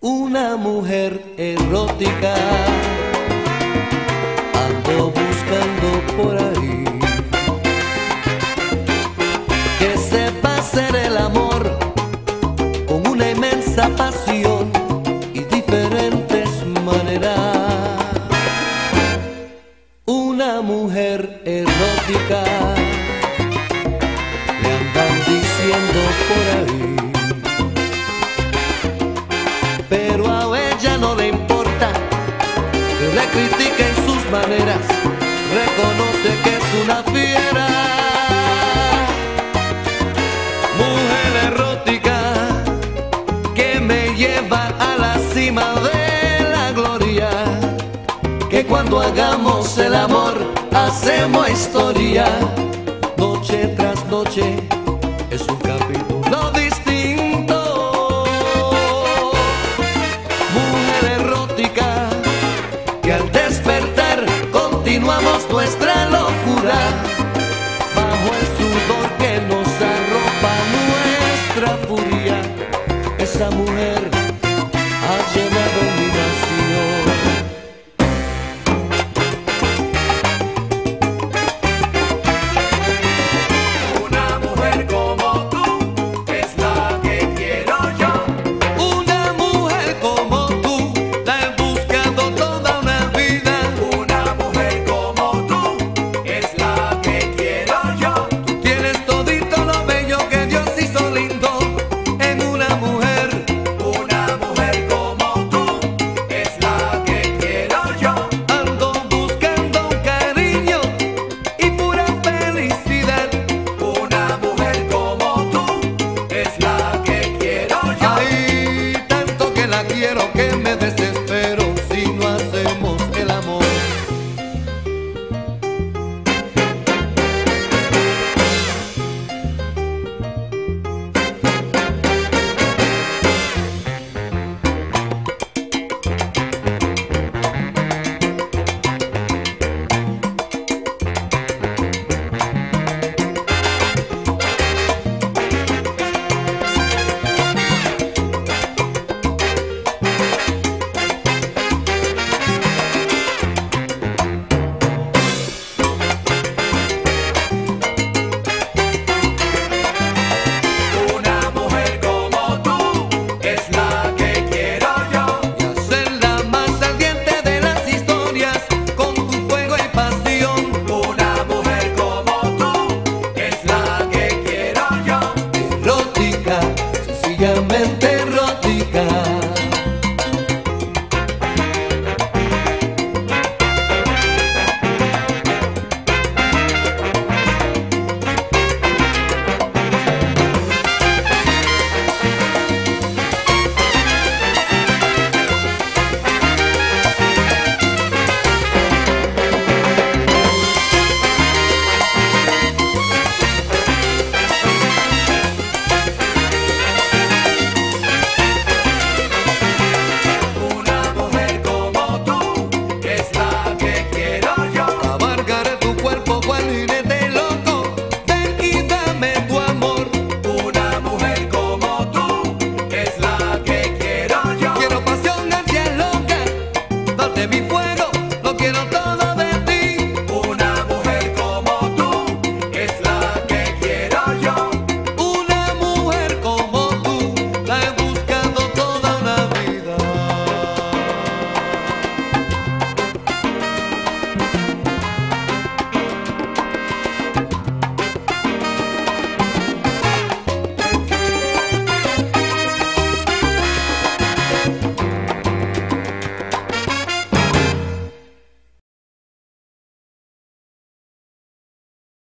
Una mujer erótica ando buscando por ahí, que sepa hacer el amor con una inmensa pasión y diferentes maneras. Una mujer erótica le andan diciendo por ahí, pero a ella no le importa que le critiquen sus maneras, reconoce que es una fiera. Mujer erótica que me lleva a la cima de la gloria, que cuando hagamos el amor hacemos historia, noche tras noche es un capítulo distinto. Que al despertar continuamos nuestra locura, bajo el sudor que nos arropa nuestra furia. Esa mujer